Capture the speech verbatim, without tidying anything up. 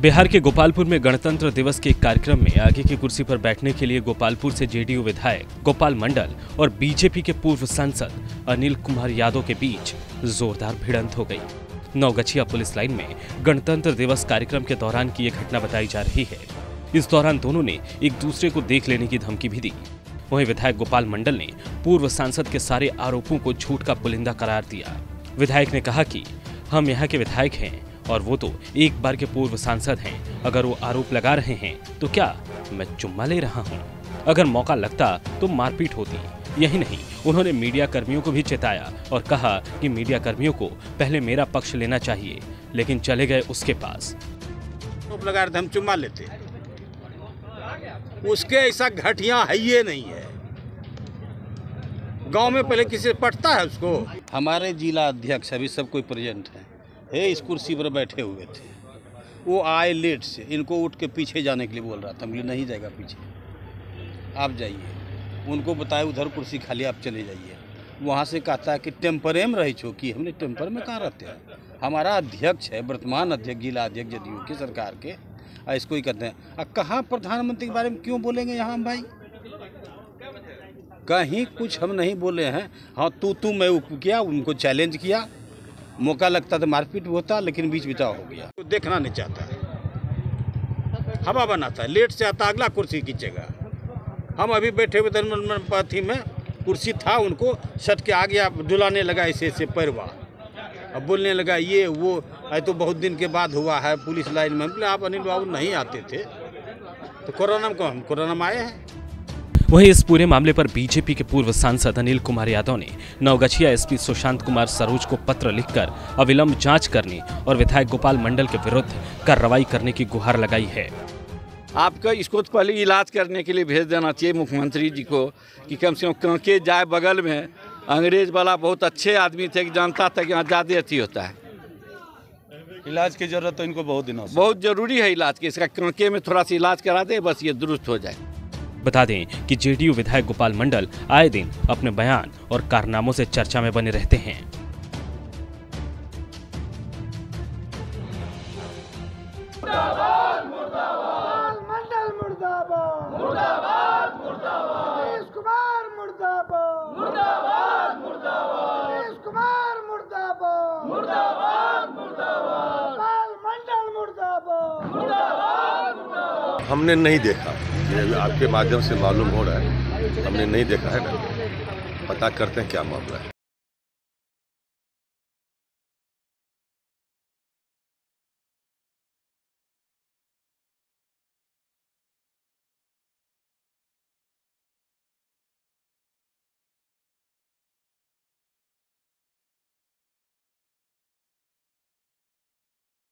बिहार के गोपालपुर में गणतंत्र दिवस के एक कार्यक्रम में आगे की कुर्सी पर बैठने के लिए गोपालपुर से जेडीयू विधायक गोपाल मंडल और बीजेपी के पूर्व सांसद अनिल कुमार यादव के बीच जोरदार भिड़ंत हो गई। नवगछिया पुलिस लाइन में गणतंत्र दिवस कार्यक्रम के दौरान की यह घटना बताई जा रही है। इस दौरान दोनों ने एक दूसरे को देख लेने की धमकी भी दी। वहीं विधायक गोपाल मंडल ने पूर्व सांसद के सारे आरोपों को झूठ का पुलिंदा करार दिया। विधायक ने कहा कि हम यहाँ के विधायक हैं और वो तो एक बार के पूर्व सांसद हैं। अगर वो आरोप लगा रहे हैं तो क्या मैं चुम्मा ले रहा हूँ? अगर मौका लगता तो मारपीट होती। यही नहीं, उन्होंने मीडिया कर्मियों को भी चेताया और कहा कि मीडिया कर्मियों को पहले मेरा पक्ष लेना चाहिए, लेकिन चले गए उसके पास। आरोप लगा रहे थे हम चुम्मा लेते, उसके ऐसा घटिया है ये नहीं है। गांव में पहले किसी से पटता है उसको। हमारे जिला अध्यक्ष अभी सब कोई प्रेजेंट है, हे इस कुर्सी पर बैठे हुए थे। वो आए लेट से, इनको उठ के पीछे जाने के लिए बोल रहा था। हमने नहीं जाएगा पीछे, आप जाइए। उनको बताए उधर कुर्सी खाली, आप चले जाइए। वहाँ से कहता है कि टेम्परे में रही चौकी। हमने टेम्पर में कहाँ रहते हैं? हमारा अध्यक्ष है, वर्तमान अध्यक्ष, जिला अध्यक्ष जदयू की सरकार के, और इसको ही कहते हैं। अब कहाँ प्रधानमंत्री के बारे में क्यों बोलेंगे यहाँ हम भाई? कहीं कुछ हम नहीं बोले हैं। हाँ, तू तू मैं किया, उनको चैलेंज किया, मौका लगता तो मारपीट होता, लेकिन बीच बिचाव हो गया। तो देखना नहीं चाहता है, हवा बनाता है। लेट से आता, अगला कुर्सी खींचेगा। हम अभी बैठे हुए धर्मपथी में कुर्सी था, उनको सट के आ गया, डुलाने लगा ऐसे ऐसे पैरवा। अब बोलने लगा ये वो, है तो बहुत दिन के बाद हुआ है पुलिस लाइन में। बोले आप अनिल बाबू नहीं आते थे तो कोरोना में कौन कोरोना में आए हैं? वहीं इस पूरे मामले पर बीजेपी के पूर्व सांसद अनिल कुमार यादव ने नवगछिया एसपी सुशांत कुमार सरोज को पत्र लिखकर अविलंब जांच करने और विधायक गोपाल मंडल के विरुद्ध कार्रवाई करने की गुहार लगाई है। आपका इसको तो पहले इलाज करने के लिए भेज देना चाहिए मुख्यमंत्री जी को, कि कम से कम कांके जाए बगल में। अंग्रेज वाला बहुत अच्छे आदमी थे कि जानता था कि यहाँ ज़्यादा अथी होता है। इलाज की जरूरत तो इनको बहुत दिनों से बहुत जरूरी है इलाज की। इसका कांके में थोड़ा सा इलाज करा दे, बस ये दुरुस्त हो जाए। बता दें कि जेडीयू विधायक गोपाल मंडल आए दिन अपने बयान और कारनामों से चर्चा में बने रहते हैं। मुर्दाबाद, मुर्दाबाद, मंडल मुर्दाबाद, मुर्दाबाद, मुर्दाबाद, नीतीश कुमार मुर्दाबाद, मुर्दाबाद, मुर्दाबाद, नीतीश कुमार मुर्दाबाद, मुर्दाबाद, मुर्दाबाद, गोपाल मंडल मुर्दाबाद, मुर्दाबाद, मुर्दाबाद। हमने नहीं देखा, ये आपके माध्यम से मालूम हो रहा है। हमने नहीं देखा है ना, पता करते हैं क्या मामला है।